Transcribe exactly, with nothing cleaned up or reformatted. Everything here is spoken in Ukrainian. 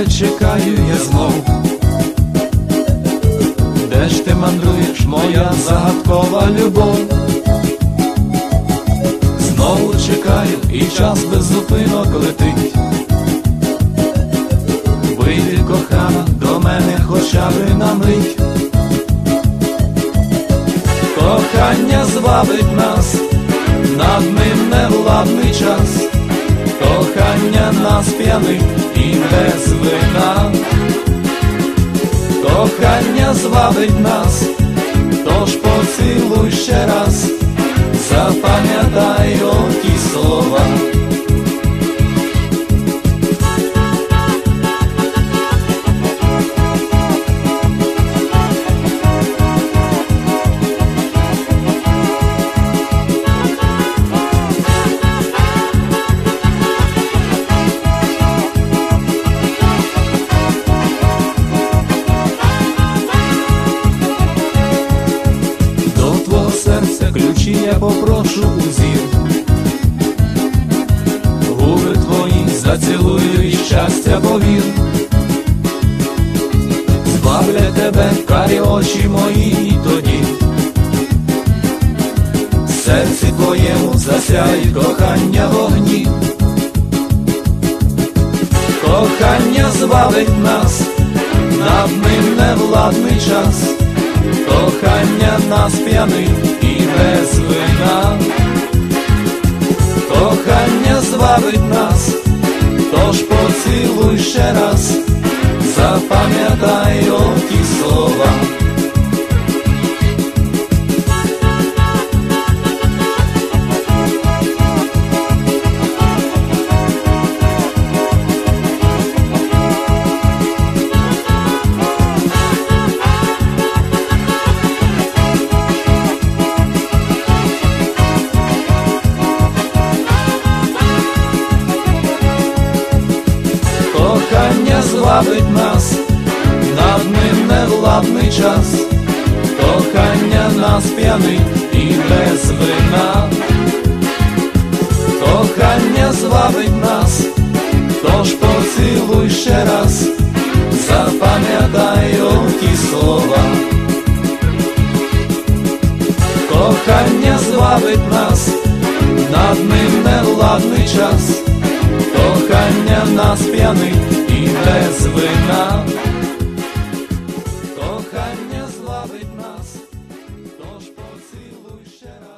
тебе чекаю я знов. Де ж ти мандруєш, моя загадкова любов? Знову чекаю, і час без зупинок летить. Вийди, кохана, до мене хоча би на мить. Кохання звабить нас, над ним невладний час. Кохання нас п'янить і без вина. Кохання звабить нас, тож поцілуй ще раз, запам'ятай оті слова. Ключі я попрошу у зір, губи твої зацілую і щастя повір. Збавлять тебе карі очі мої, і тоді в серці твоєму засяють кохання вогні. Кохання звабить нас, над ним невладний час. Кохання нас п'янить і без вина. Кохання звабить нас, тож поцілуй ще раз, запам'ятай оті слова. Кохання звабить нас, над ним невладний час. Кохання нас п'янить і без вина. Кохання звабить нас, тож поцілуй ще раз, запам'ятай оті слова. Кохання звабить нас, над ним невладний час. Кохання нас п'янить